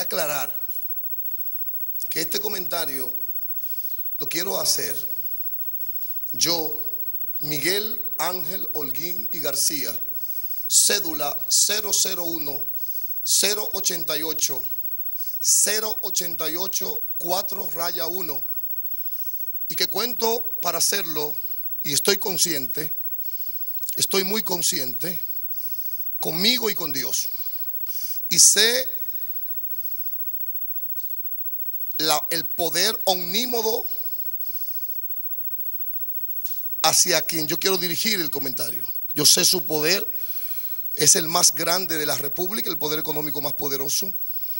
aclarar que este comentario lo quiero hacer yo, Miguel Ángel Holguín y García, cédula 001-088 4-1, y que cuento para hacerlo, y estoy consciente, estoy muy consciente, conmigo y con Dios, y sé el poder omnímodo hacia quien yo quiero dirigir el comentario. Yo sé su poder, es el más grande de la República, el poder económico más poderoso.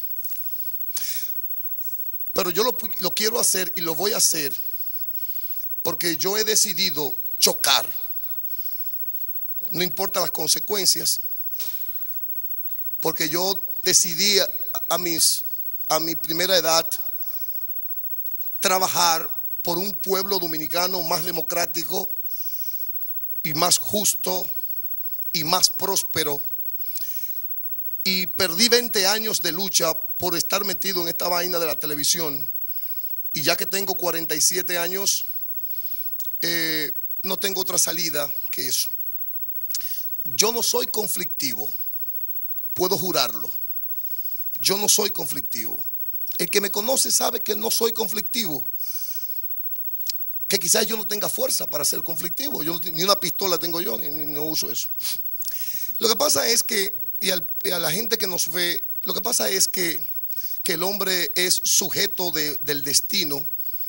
Pero yo lo quiero hacer y lo voy a hacer porque yo he decidido chocar. No importa las consecuencias, porque yo decidí a mi primera edad trabajar por un pueblo dominicano más democrático y más justo y más próspero, y perdí 20 años de lucha por estar metido en esta vaina de la televisión, y ya que tengo 47 años, no tengo otra salida que eso. Yo no soy conflictivo, puedo jurarlo. Yo no soy conflictivo. El que me conoce sabe que no soy conflictivo, que quizás yo no tenga fuerza para ser conflictivo. Yo ni una pistola tengo yo, ni no uso eso. Lo que pasa es que, y a la gente que nos ve, lo que pasa es que el hombre es sujeto del destino,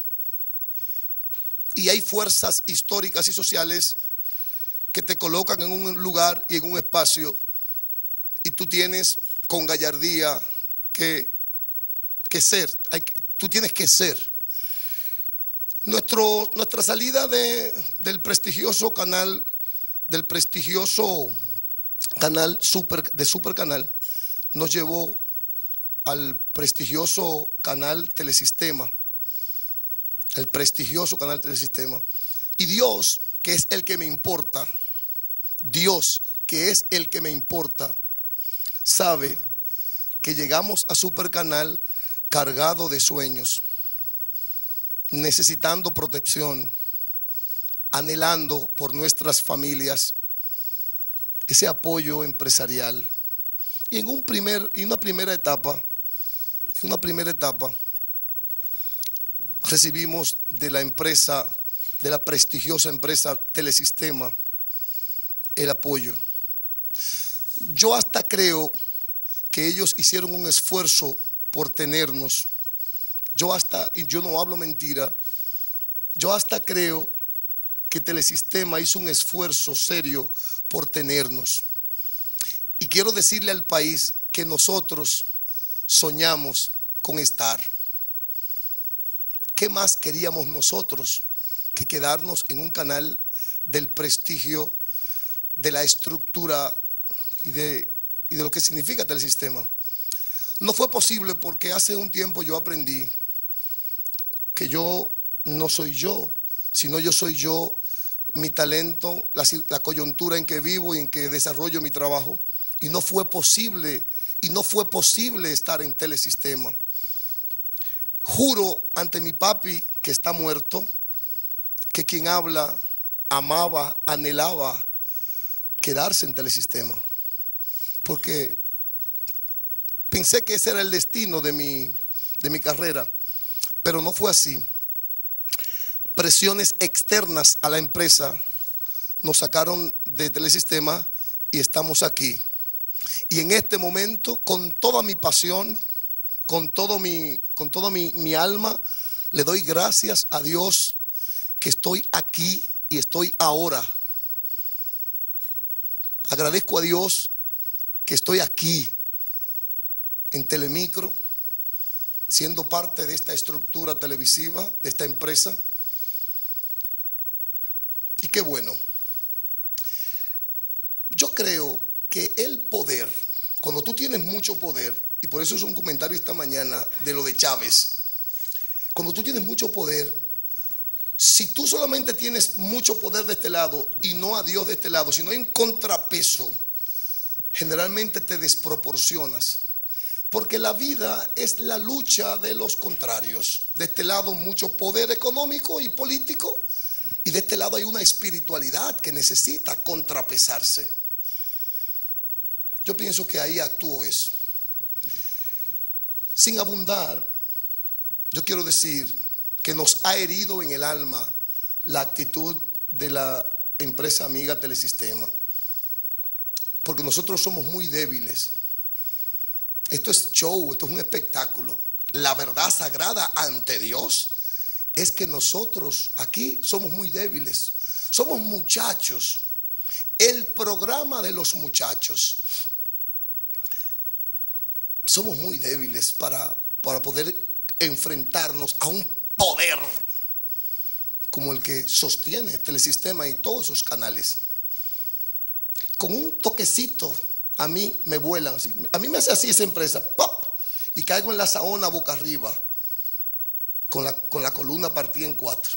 y hay fuerzas históricas y sociales que te colocan en un lugar y en un espacio, y tú tienes con gallardía que ser, tú tienes que ser. Nuestra salida del prestigioso canal de Super Canal nos llevó al prestigioso canal Telesistema, y Dios, que es el que me importa, sabe que llegamos a Super Canal cargado de sueños, necesitando protección, anhelando por nuestras familias ese apoyo empresarial. Y en una primera etapa recibimos de la prestigiosa empresa Telesistema, el apoyo. Yo hasta creo que ellos hicieron un esfuerzo por tenernos. Y yo no hablo mentira, yo hasta creo que Telesistema hizo un esfuerzo serio por tenernos. Y quiero decirle al país que nosotros soñamos con estar. ¿Qué más queríamos nosotros que quedarnos en un canal del prestigio, de la estructura y de lo que significa Telesistema? No fue posible porque hace un tiempo yo aprendí que yo no soy yo, sino yo soy yo, mi talento, la coyuntura en que vivo y en que desarrollo mi trabajo. Y no fue posible estar en Telesistema. Juro ante mi papi, que está muerto, que quien habla amaba, anhelaba quedarse en Telesistema, porque pensé que ese era el destino de mi carrera, pero no fue así. Presiones externas a la empresa nos sacaron de Telesistema y estamos aquí. Y en este momento, con toda mi pasión, con toda mi alma, le doy gracias a Dios que estoy aquí y estoy ahora. Agradezco a Dios que estoy aquí en Telemicro, siendo parte de esta estructura televisiva, de esta empresa. Y qué bueno. Yo creo que el poder, cuando tú tienes mucho poder, y por eso es un comentario esta mañana de lo de Chávez, cuando tú tienes mucho poder, si tú solamente tienes mucho poder de este lado y no a Dios de este lado, si no hay un contrapeso, generalmente te desproporcionas. Porque la vida es la lucha de los contrarios. De este lado mucho poder económico y político, y de este lado hay una espiritualidad que necesita contrapesarse. Yo pienso que ahí actuó eso. Sin abundar, yo quiero decir que nos ha herido en el alma la actitud de la empresa amiga Telesistema, porque nosotros somos muy débiles. Esto es show, esto es un espectáculo. La verdad sagrada ante Dios es que nosotros aquí somos muy débiles. Somos muchachos. El programa de los muchachos. Somos muy débiles para poder enfrentarnos a un poder como el que sostiene Telesistema y todos sus canales. Con un toquecito a mí me vuelan. A mí me hace así esa empresa, ¡pop! Y caigo en la saona boca arriba, con la columna partida en 4.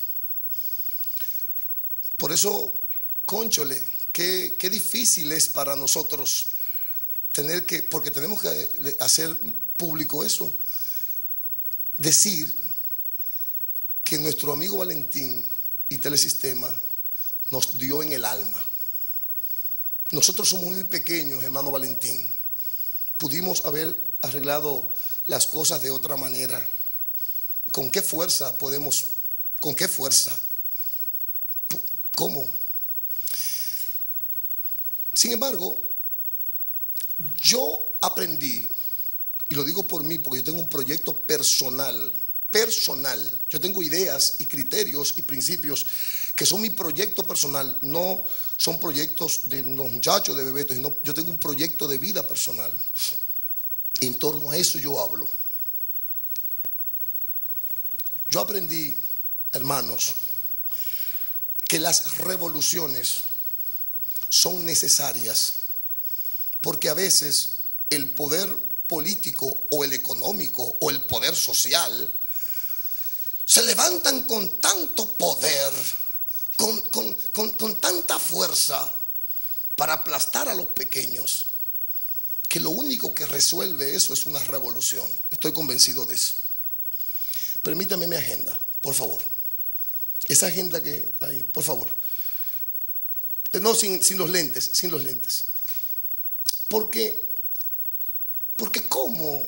Por eso, cónchole, qué difícil es para nosotros tener que, porque tenemos que hacer público eso, decir que nuestro amigo Valentín y Telesistema nos dio en el alma. Nosotros somos muy pequeños, hermano Valentín. Pudimos haber arreglado las cosas de otra manera. ¿Con qué fuerza podemos? ¿Con qué fuerza? ¿Cómo? Sin embargo, yo aprendí, y lo digo por mí, porque yo tengo un proyecto personal. Yo tengo ideas y criterios y principios que son mi proyecto personal, no son proyectos de los muchachos de Bebeto, sino yo tengo un proyecto de vida personal. En torno a eso yo hablo. Yo aprendí, hermanos, que las revoluciones son necesarias, porque a veces el poder político o el económico o el poder social se levantan con tanto poder, con tanta fuerza para aplastar a los pequeños, que lo único que resuelve eso es una revolución. Estoy convencido de eso. Permítame mi agenda, por favor. Esa agenda que hay, por favor. No, sin los lentes, sin los lentes. Porque ¿cómo?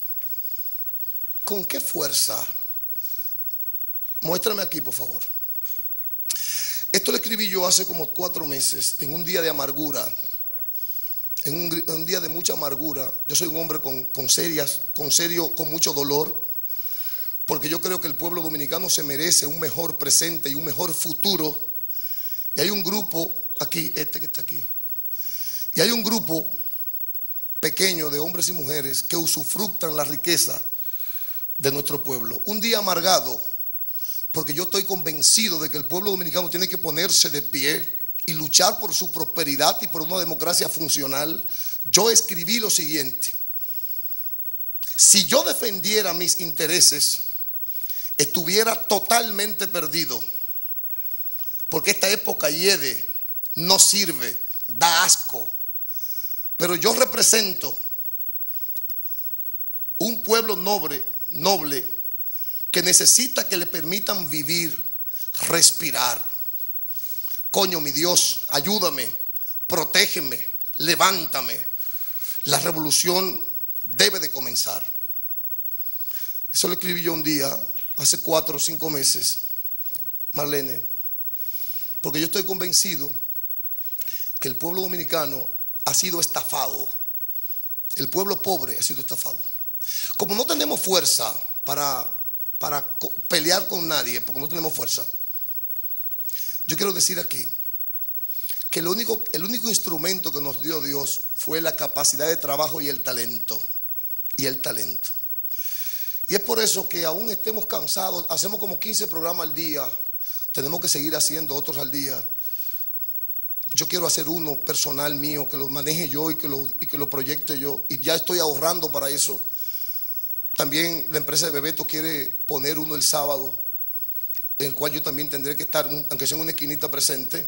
¿Con qué fuerza? Muéstrame aquí, por favor. Esto lo escribí yo hace como 4 meses, en un día de amargura, en un día de mucha amargura. Yo soy un hombre con mucho dolor, porque yo creo que el pueblo dominicano se merece un mejor presente y un mejor futuro. Y hay un grupo aquí, este que está aquí, y hay un grupo pequeño de hombres y mujeres que usufructan la riqueza de nuestro pueblo. Un día amargado, porque yo estoy convencido de que el pueblo dominicano tiene que ponerse de pie y luchar por su prosperidad y por una democracia funcional. Yo escribí lo siguiente: si yo defendiera mis intereses, estuviera totalmente perdido, porque esta época hiede, no sirve, da asco. Pero yo represento un pueblo noble que necesita que le permitan vivir, respirar. Coño, mi Dios, ayúdame, protégeme, levántame. La revolución debe de comenzar. Eso lo escribí yo un día, hace 4 o 5 meses, Marlene, porque yo estoy convencido que el pueblo dominicano ha sido estafado. El pueblo pobre ha sido estafado. Como no tenemos fuerza para pelear con nadie, porque no tenemos fuerza, yo quiero decir aquí que el único instrumento que nos dio Dios fue la capacidad de trabajo y el talento. Y es por eso que aún estemos cansados, hacemos como 15 programas al día, tenemos que seguir haciendo otros al día. Yo quiero hacer uno personal mío, que lo maneje yo y que lo proyecte yo, y ya estoy ahorrando para eso. También la empresa de Bebeto quiere poner uno el sábado, en el cual yo también tendré que estar, aunque sea en una esquinita, presente.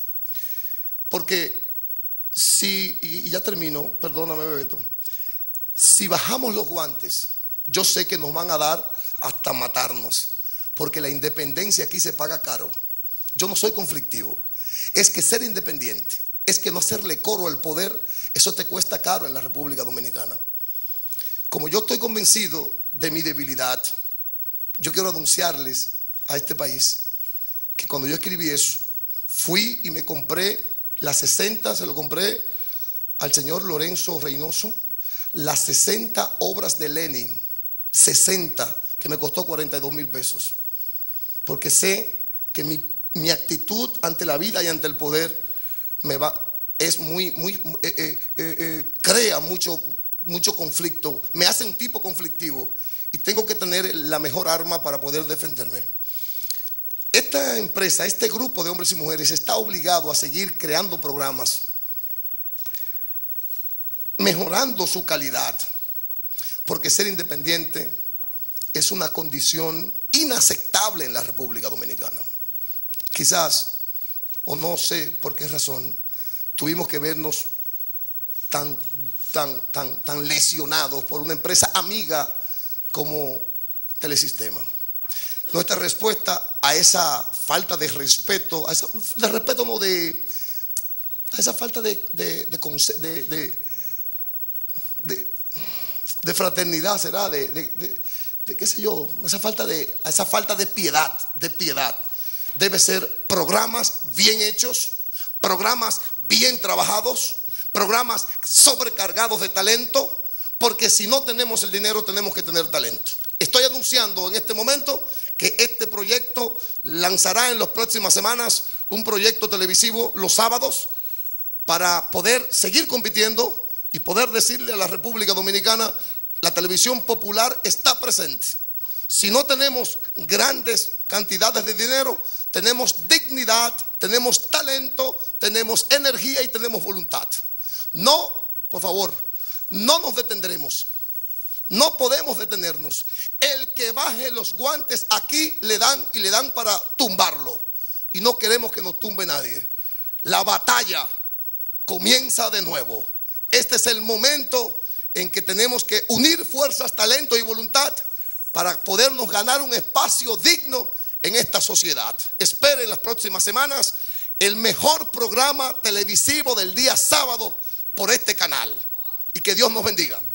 Porque y ya termino, perdóname, Bebeto. Si bajamos los guantes, yo sé que nos van a dar hasta matarnos, porque la independencia aquí se paga caro. Yo no soy conflictivo. Es que ser independiente, es que no hacerle coro al poder, eso te cuesta caro en la República Dominicana. Como yo estoy convencido de mi debilidad, yo quiero anunciarles a este país que cuando yo escribí eso, fui y me compré las 60, se lo compré al señor Lorenzo Reynoso, las 60 obras de Lenin, 60, que me costó 42,000 pesos. Porque sé que mi actitud ante la vida y ante el poder crea mucho conflicto, me hace un tipo conflictivo y tengo que tener la mejor arma para poder defenderme. Esta empresa, este grupo de hombres y mujeres está obligado a seguir creando programas, mejorando su calidad, porque ser independiente es una condición inaceptable en la República Dominicana. Quizás, o no sé por qué razón, tuvimos que vernos tan lesionados por una empresa amiga como Telesistema. Nuestra respuesta a esa falta de respeto, a esa falta de fraternidad, será, qué sé yo, esa falta de piedad, debe ser programas bien hechos, programas bien trabajados, programas sobrecargados de talento, porque si no tenemos el dinero tenemos que tener talento. Estoy anunciando en este momento que este proyecto lanzará en las próximas semanas un proyecto televisivo los sábados para poder seguir compitiendo y poder decirle a la República Dominicana: la televisión popular está presente. Si no tenemos grandes cantidades de dinero, tenemos dignidad, tenemos talento, tenemos energía y tenemos voluntad. No, por favor, no nos detendremos. No podemos detenernos. El que baje los guantes aquí le dan para tumbarlo. Y no queremos que nos tumbe nadie. La batalla comienza de nuevo. Este es el momento en que tenemos que unir fuerzas, talento y voluntad para podernos ganar un espacio digno en esta sociedad. Esperen en las próximas semanas el mejor programa televisivo del día sábado por este canal. Y que Dios nos bendiga.